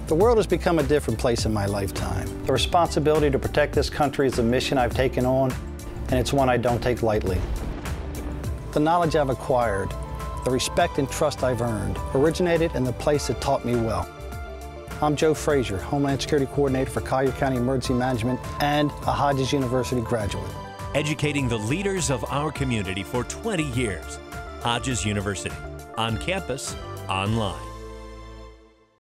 The world has become a different place in my lifetime. The responsibility to protect this country is a mission I've taken on, and it's one I don't take lightly. The knowledge I've acquired, the respect and trust I've earned, originated in the place that taught me well. I'm Joe Fraiser, Homeland Security Coordinator for Collier County Emergency Management and a Hodges University graduate. Educating the leaders of our community for 20 years. Hodges University, on campus, online.